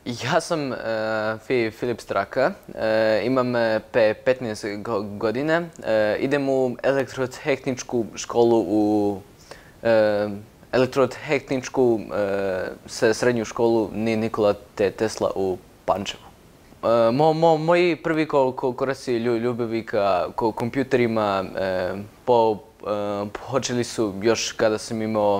Ja sam Filip Straka, imam 15 godina, idem u elektrotehničku školu elektrotehničku srednju školu Nikola Tesla u Pančevu. Moji prvi koraci ljubavi ka kompjuterima počeli su još kada sam imao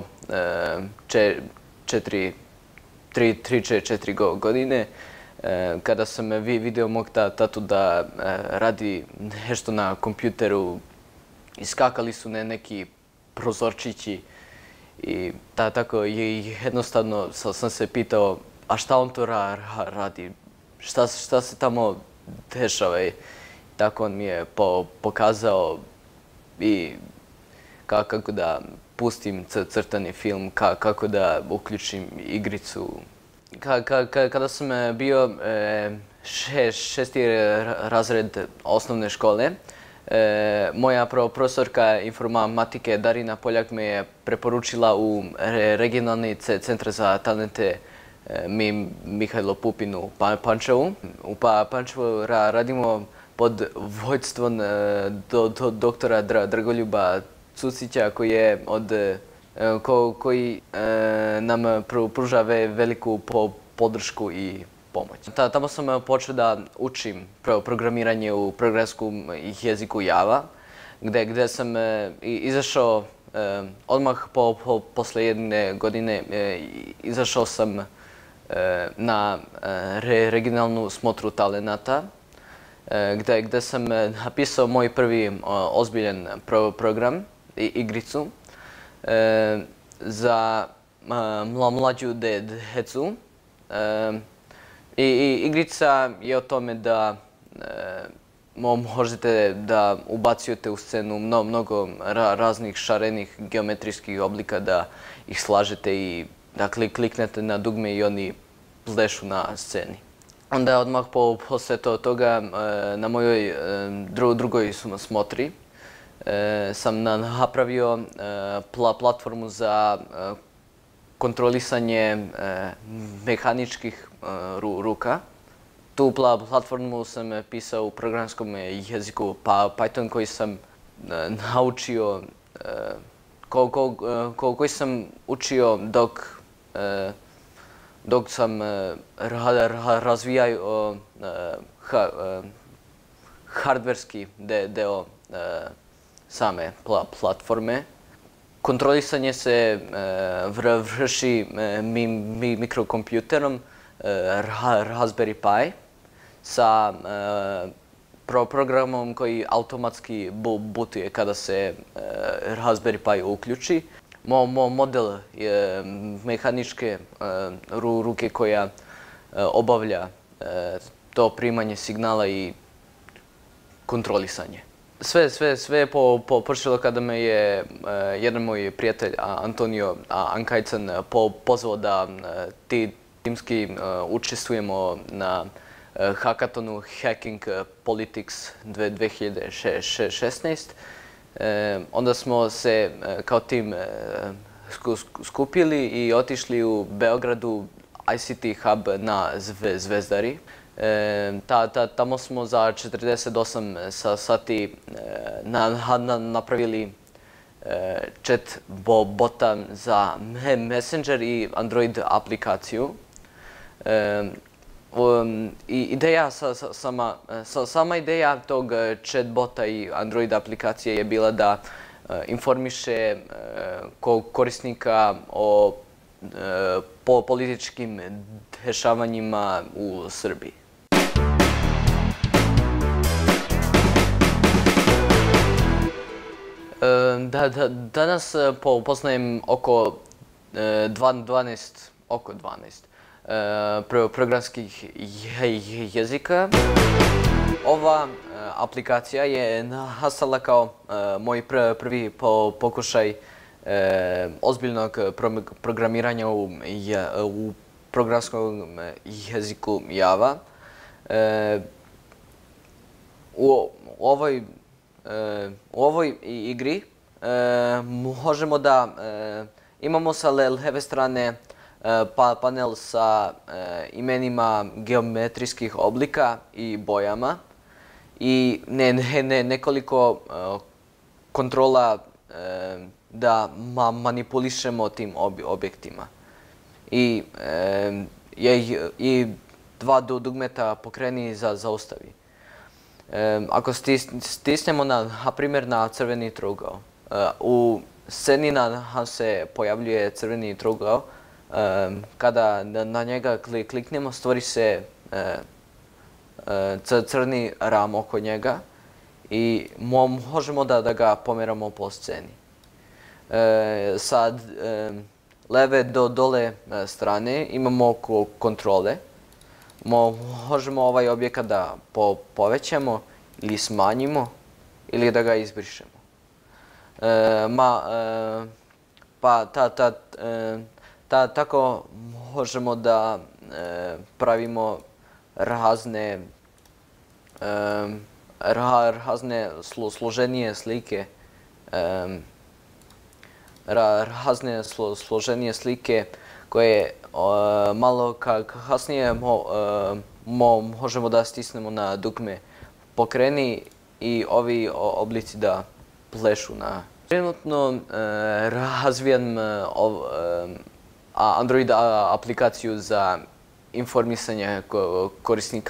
3-4 godine, kada sam vidio mog tatu da radi nešto na kompjuteru. Iskakali su neki prozorčići i tako jednostavno sam se pitao, a šta on to radi, šta se tamo dešava. I tako on mi je pokazao i kako da pustim crtani film, kako da uključim igricu. Kada sam bio šesti razred osnovne škole, moja profesorka informatike Darina Poljak me je preporučila u regionalni centar za talente Mihajlo Pupin u Pančevu. U Pančevu radimo pod vođstvom doktora Dragoljuba Cucića, koji nam pruža veliku podršku i pomoć. Tamo sam počeo da učim programiranje u programskom jeziku Java, gde sam izašao odmah posle jedne godine, izašao sam na regionalnu smotru talenata, gde sam napisao moj prvi ozbiljan program, igricu, za mlađu decu. I igrica je o tome da možete da ubacujete u scenu mnogo raznih šarenih geometrijskih oblika, da ih slažete i da kliknete na dugme i oni plešu na sceni. Onda odmah posle toga na mojoj drugoj smotri sam napravio platformu za kontrolisanje mehaničkih ruka. Tu platformu sam pisao u programskom jeziku Python, koji sam učio dok sam razvijao hardverski deo same platforme. Kontrolisanje se vrši mikrokompjuterom Raspberry Pi sa programom koji automatski bootuje kada se Raspberry Pi uključi. Model mehaničke ruke koja obavlja to primanje signala i kontrolisanje. Sve je počelo kada me je jedan moj prijatelj Antonio Ankajcan pozvao da timski učestvujemo na hakatonu Hacking Politics 2016. Onda smo se kao tim skupili i otišli u Beogradu ICT Hub na Zvezdari. Tamo smo za 48 sati napravili chat bota za Messenger i Android aplikaciju. Sama ideja tog chatbota i Android aplikacije je bila da informiše korisnika o političkim dešavanjima u Srbiji. Danas poznajem oko 12 programskih jezika. Ova aplikacija je nastala kao moj prvi pokušaj ozbiljnog programiranja u programskom jeziku Java. U ovoj igri možemo da imamo sa leve strane panel sa imenima geometrijskih oblika i bojama i nekoliko kontrola da manipulišemo tim objektima. I dva dugmeta pokreni zaustavi. Ako stisnemo na primjer na crveni trougao, u sceni nam se pojavljuje crveni trougao, kada na njega kliknemo stvori se crni ram oko njega i možemo da ga pomeramo po sceni. Sa leve do dole strane imamo kontrole. Možemo ovaj objekat da povećamo ili smanjimo ili da ga izbrišemo. Tako možemo da pravimo razne složenije slike, koje malo kasnije možemo da stisnemo na dugme pokreni i ovi oblici da plešu na. Trenutno razvijam Android aplikaciju za informisanje korisnika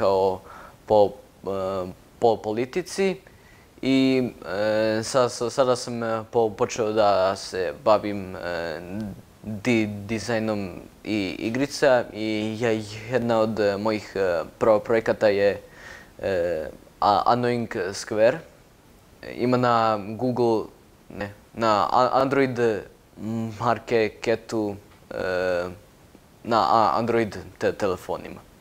po politici i sada sam počeo da se bavim dizajnom i igrica i jedna od mojih projekata je Annoying Square. Ima na na Android marketu na Android telefonima.